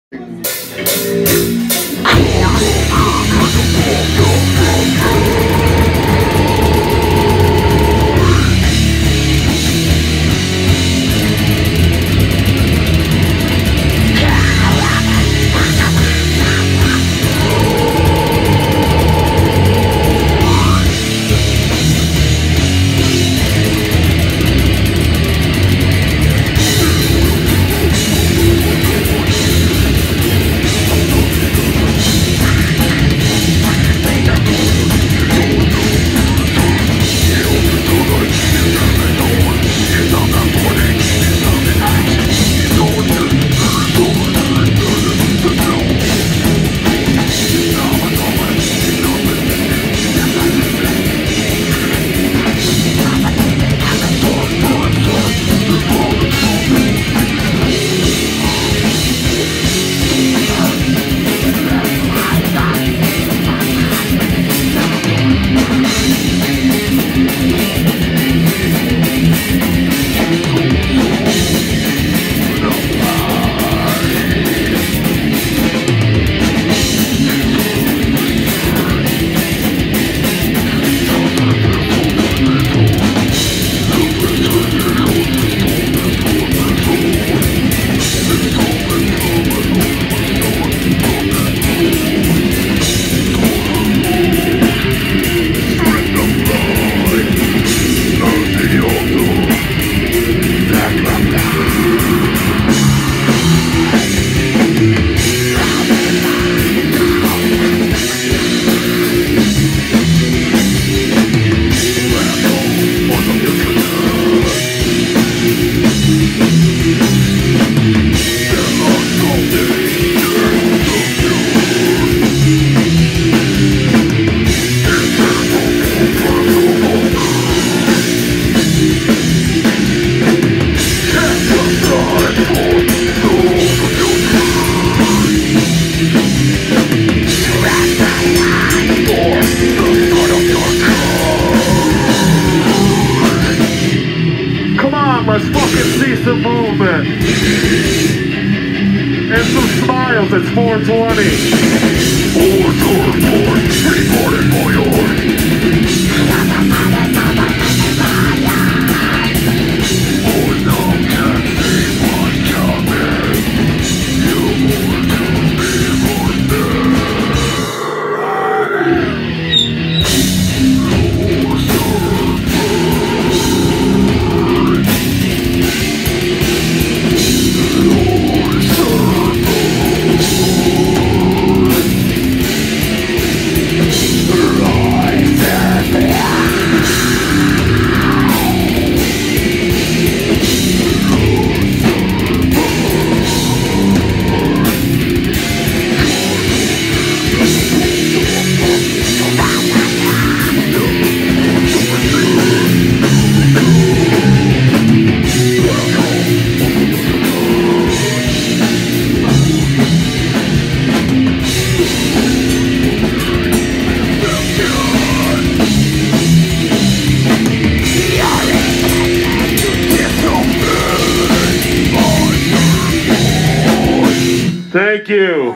Let's fucking see some movement. And some smiles, it's 420. 420, reported for Thank you.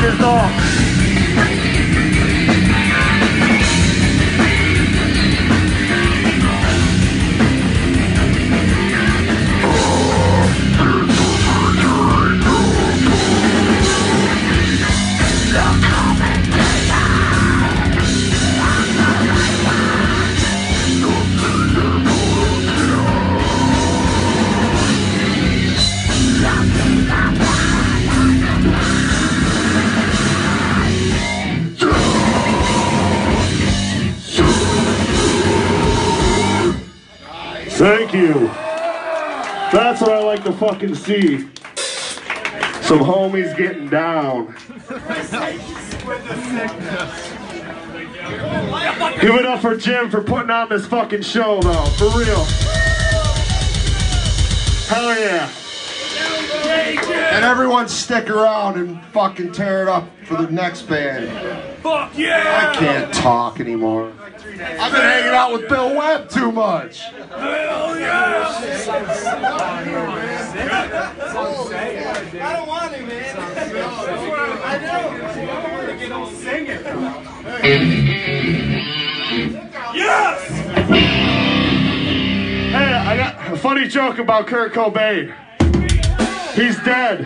is off. Thank you. That's what I like to fucking see. Some homies getting down. Give it up for Jim for putting on this fucking show, though. For real. Hell yeah. And everyone stick around and fucking tear it up for the next band. Fuck yeah! I can't talk anymore. I've been hanging out with Bill Webb too much. Hell yeah! I don't want to, man. I know. Don't sing it. Yes! Hey, I got a funny joke about Kurt Cobain. He's dead.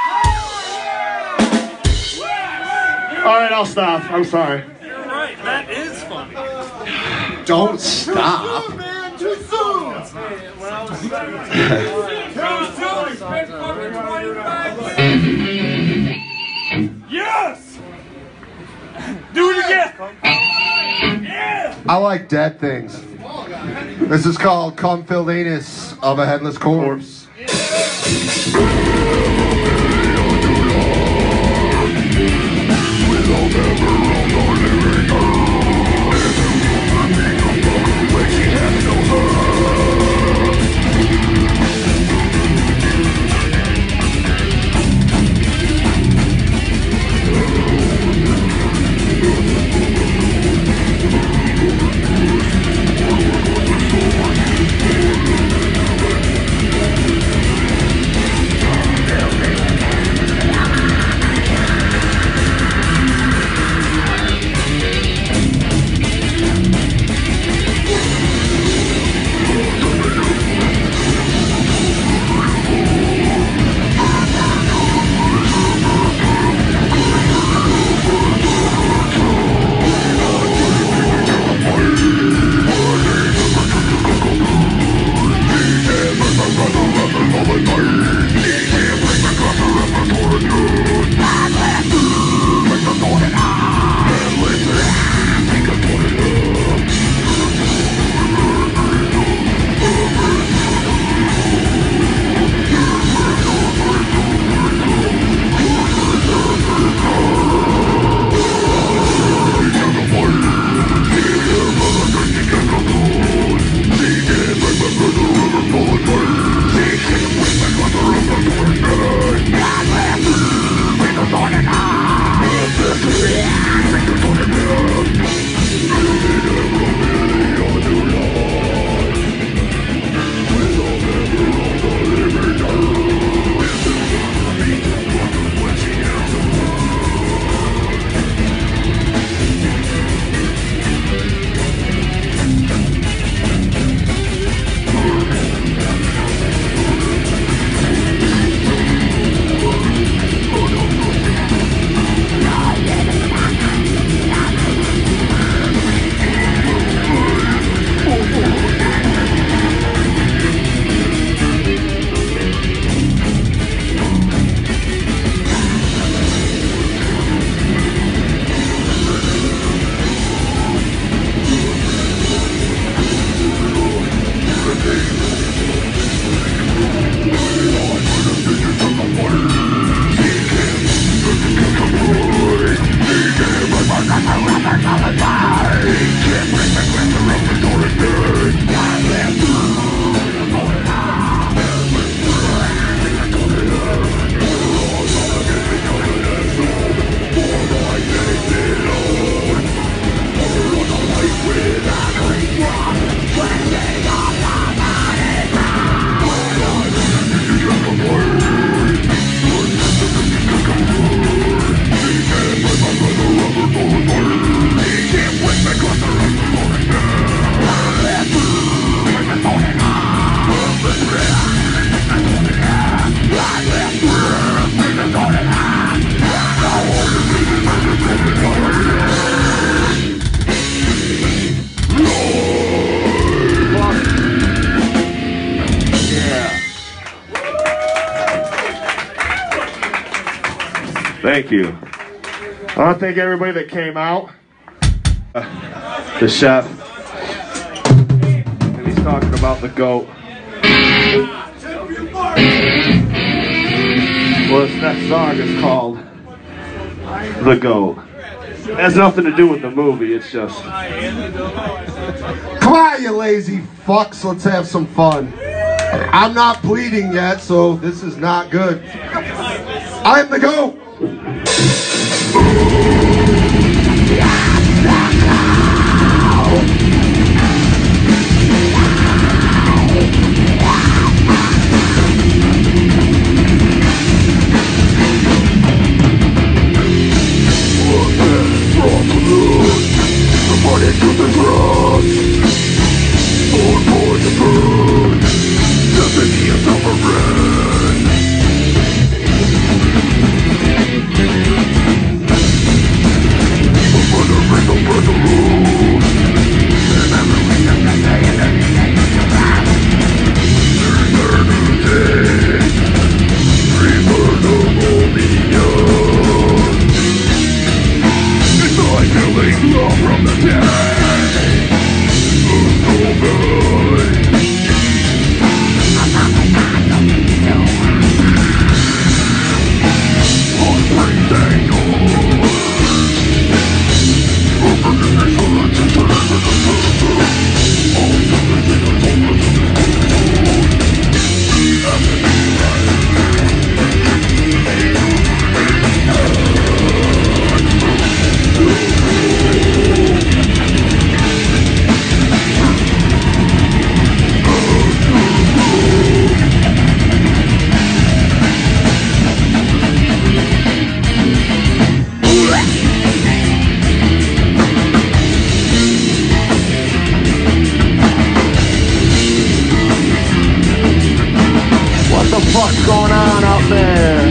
Alright, I'll stop. I'm sorry. You're right, that is funny. Don't stop. Too soon. Yes! Do it again! Yeah! I like dead things. This is called Cum-Filled Anus of a Headless Corpse. Thank you. I want to thank everybody that came out. The chef. And he's talking about the goat. Well, this next song is called The Goat. It has nothing to do with the movie, it's just... Come on, you lazy fucks, let's have some fun. I'm not bleeding yet, so this is not good. I'm the goat. What's going on out there?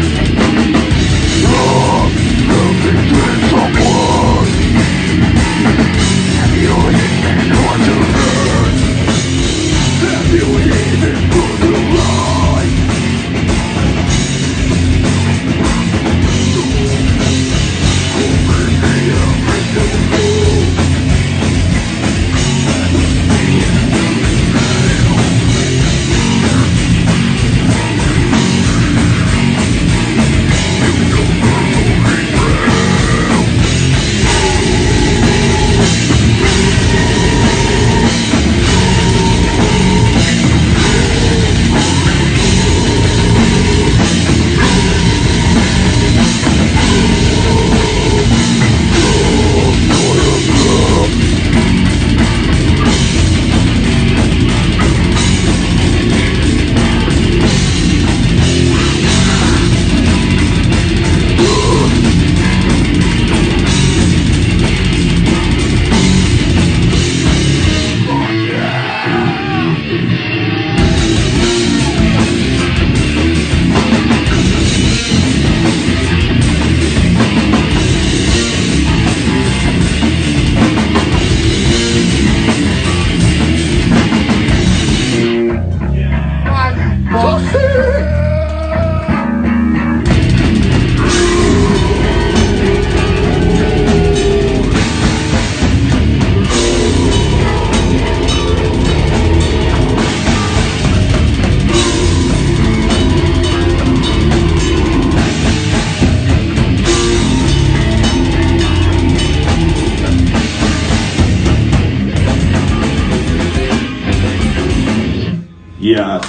Yes.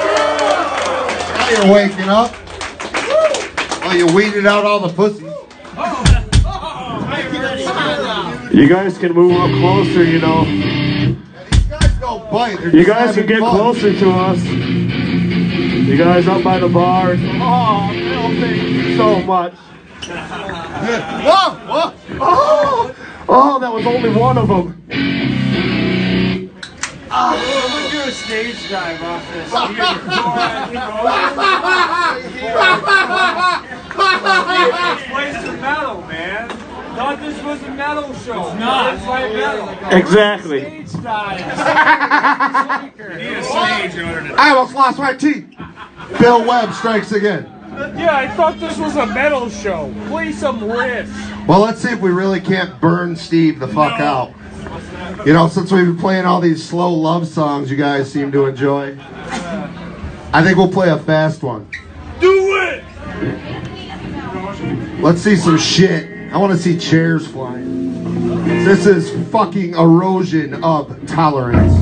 Now you're waking up. Well, you weeded out all the pussies. You guys can move up closer, you know. Yeah, these guys don't bite. You guys can get closer to us. You guys up by the bars. Oh, Bill, thank you so much. Whoa, whoa. Oh, that was only one of them. We'll do a stage dive off this. Place the metal, man. Thought this was a metal show. It's not. It's like metal. Exactly. Stage dive. I almost lost my teeth. Bill Webb strikes again. Yeah, I thought this was a metal show. Play some riffs. Well, let's see if we really can't burn Steve the fuck out. You know, since we've been playing all these slow love songs you guys seem to enjoy, I think we'll play a fast one. Do it! Let's see some shit. I want to see chairs flying. This is fucking Erosion of Tolerance.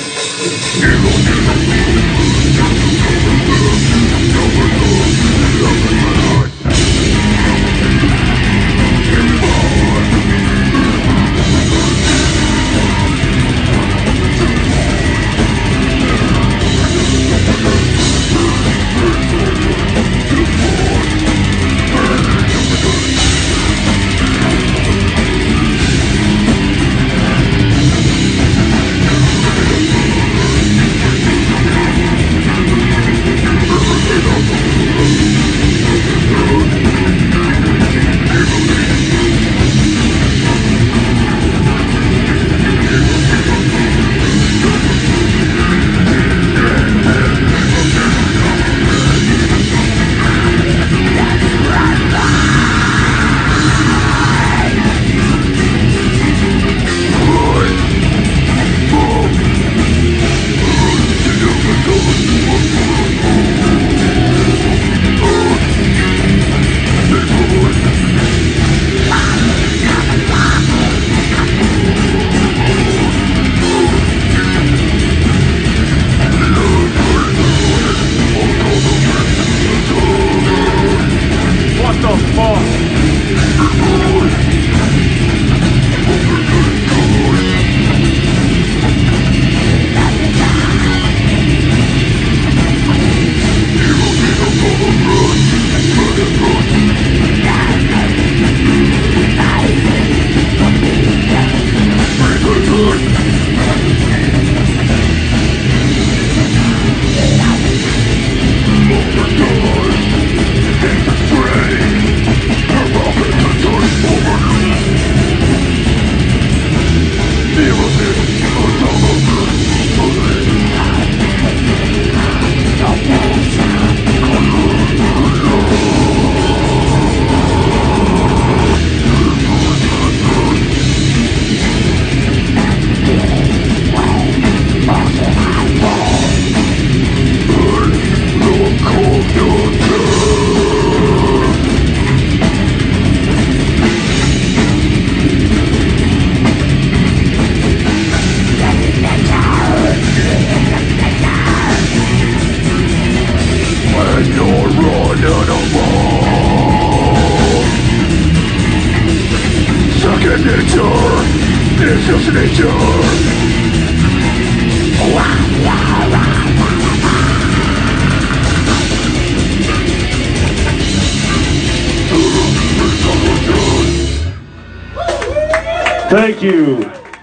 Thank you.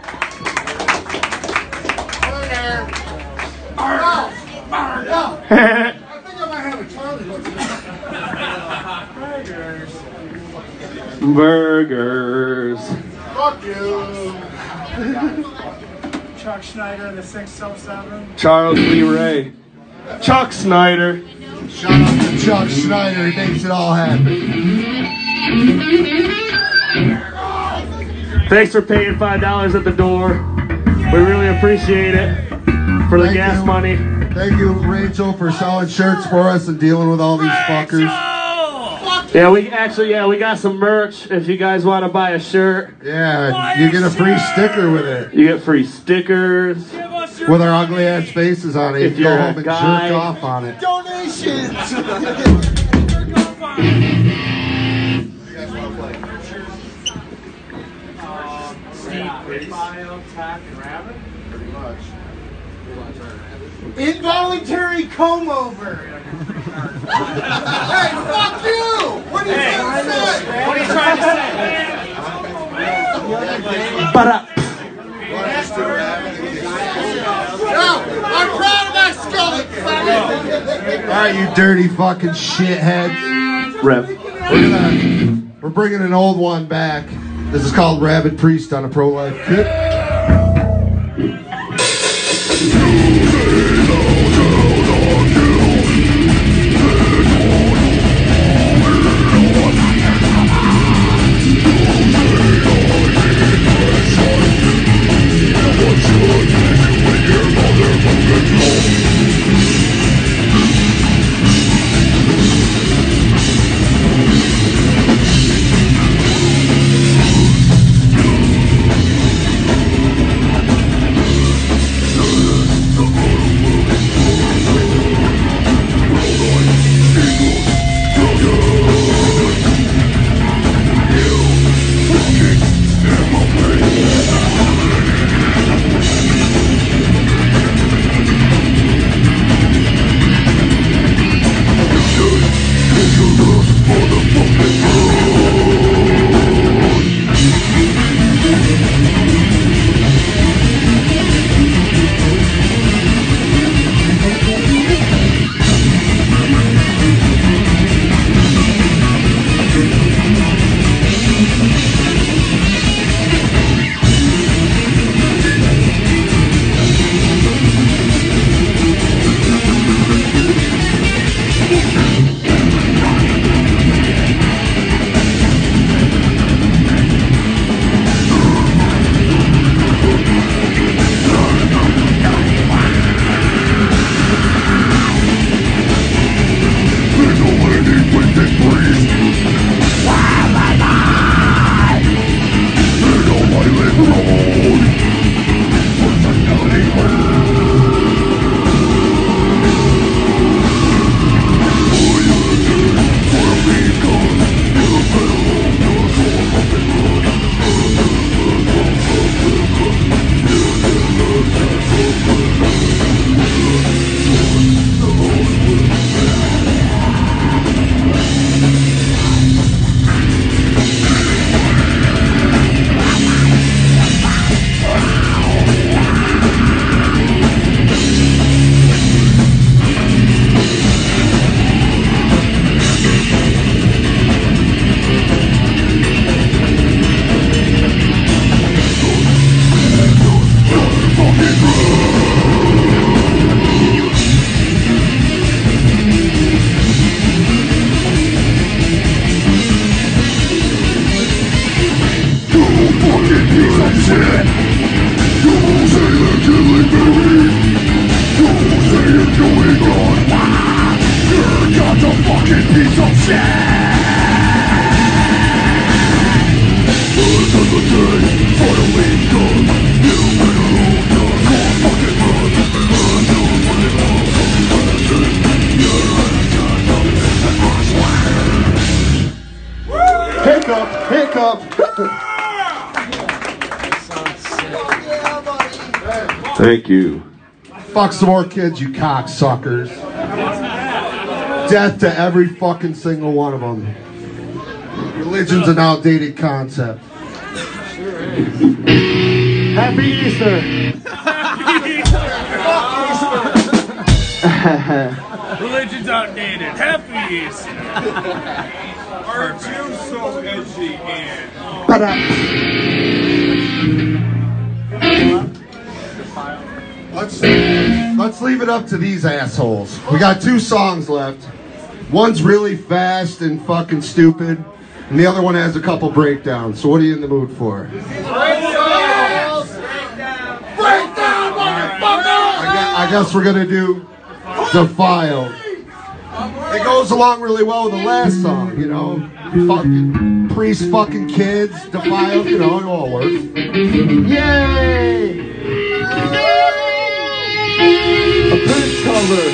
Burgers. Fuck you. Chuck Schneider in the 607. Charles Lee Ray. Chuck Snyder. Shout out to Chuck Schneider. He makes it all happen. Thanks for paying $5 at the door. We really appreciate it for the gas money. Thank you, Rachel, for selling shirts for us and dealing with all these fuckers. Yeah, we got some merch. If you guys want to buy a shirt, yeah, you get a free sticker with it. You get free stickers with our ugly ass faces on it. If you you're go a home and guy. jerk off on it. Donations! Involuntary comb over. Hey, fuck you! What are you trying to say? What are you trying to say? Ba-da. No, I'm proud of my skillet. Alright, you dirty fucking shitheads. Rev. We're bringing an old one back. This is called Rabid Priest on a pro-life kit. fucking piece of shit. Hiccup, hiccup. Thank you. Fuck some more kids, you cocksuckers. Death to every fucking single one of them. Religion's an outdated concept. Happy Easter. Religion's outdated. Happy Easter. Aren't you so edgy, Ian? Let's leave it up to these assholes. We got 2 songs left. One's really fast and fucking stupid, and the other one has a couple breakdowns. So what are you in the mood for? I guess we're gonna do Defiled. It goes along really well with the last song, you know. Fucking priest, fucking kids, Defiled, you know, it all works. Yay! A Prince cover.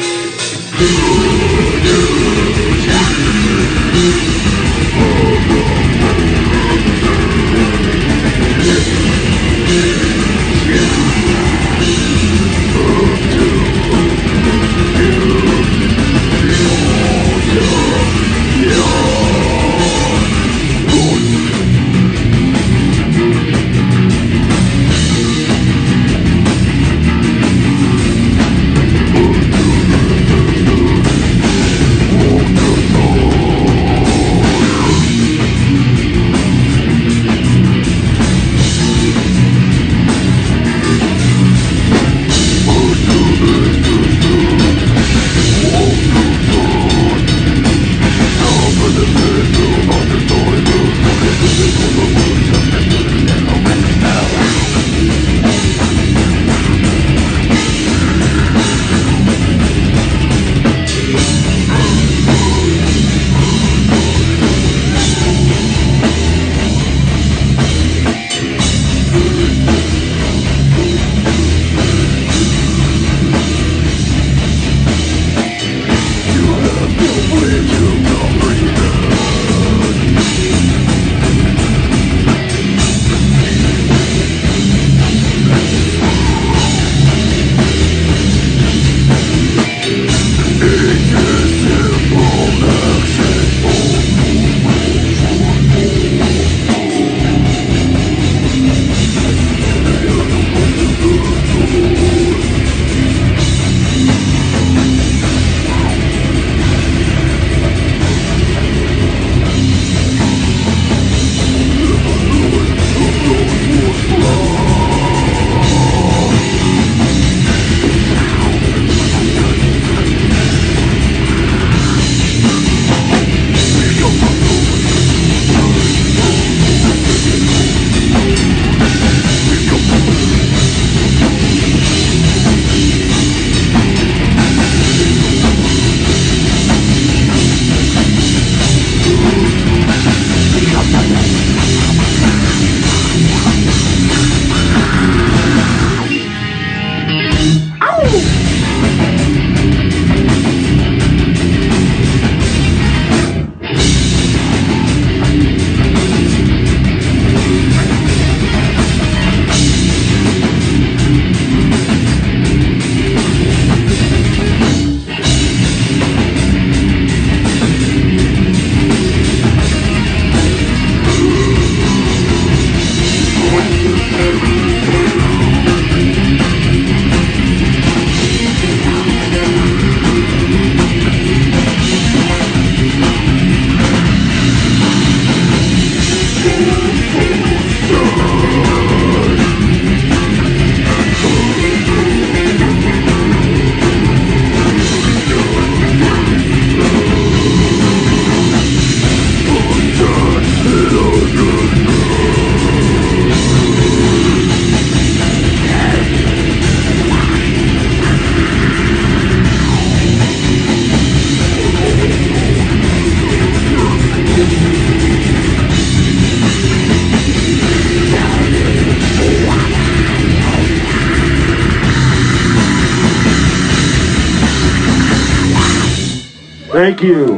Thank you.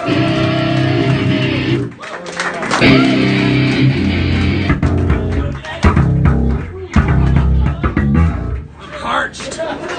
Parched.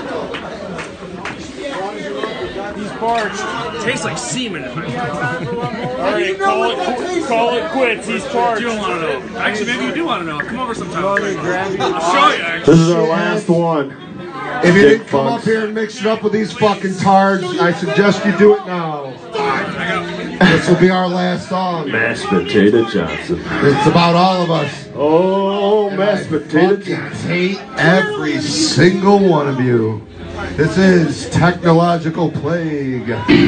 He's parched. Tastes like semen. Alright, call it quits. He's parched. You don't want to know. Actually, maybe you do want to know. Come over sometime. I'll show you, actually. This is our last one. If you didn't come up here and mix it up with these fucking tards, I suggest you do it now. This will be our last song. Mashed Potato Johnson. It's about all of us. Oh, mashed potato I Johnson. hate every single one of you. This is Technological Plague.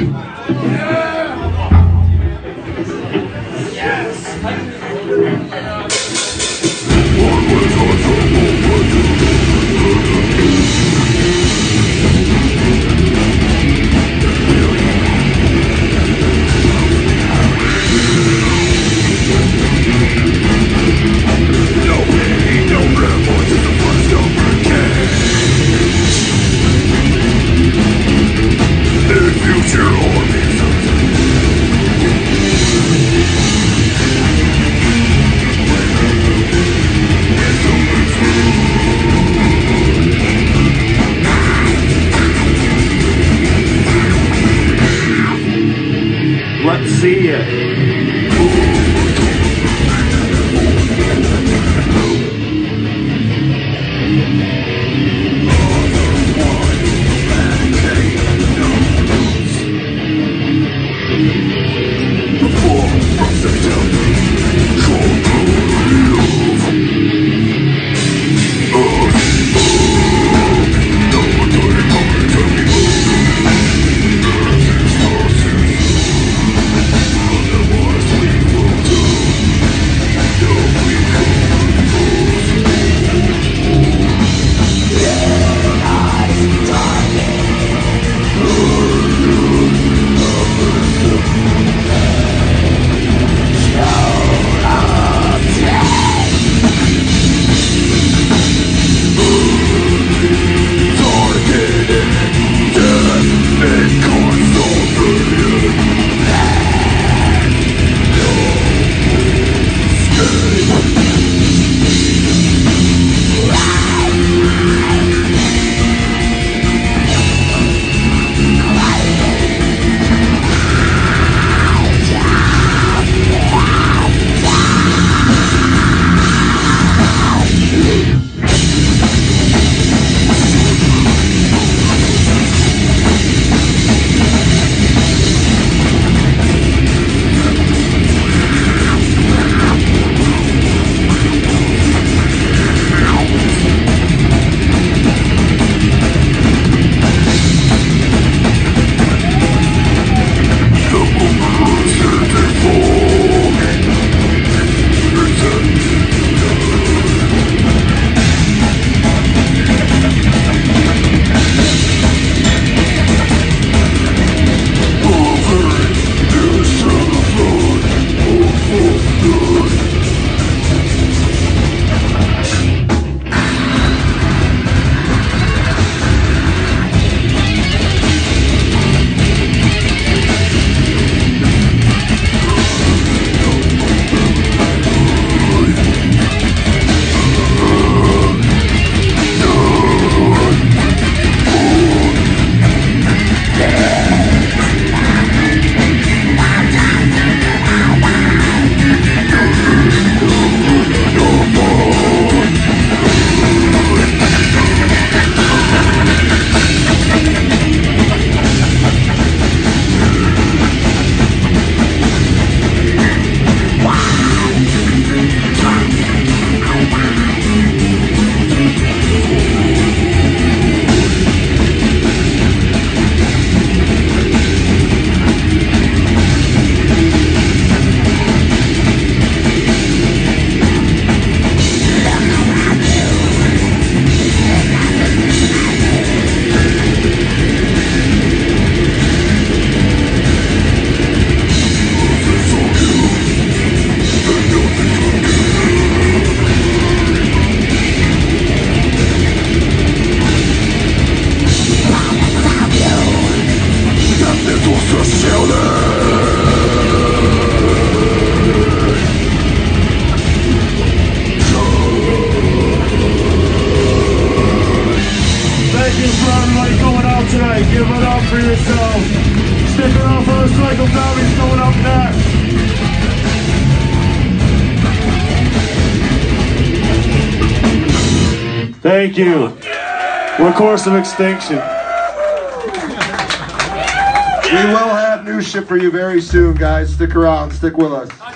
Let's see ya. Everybody going out tonight, give it up for yourself. Stick around for the Cycle Zombies going up next. Thank you. We're Course of Extinction. We will have new shit for you very soon, guys. Stick around. Stick with us.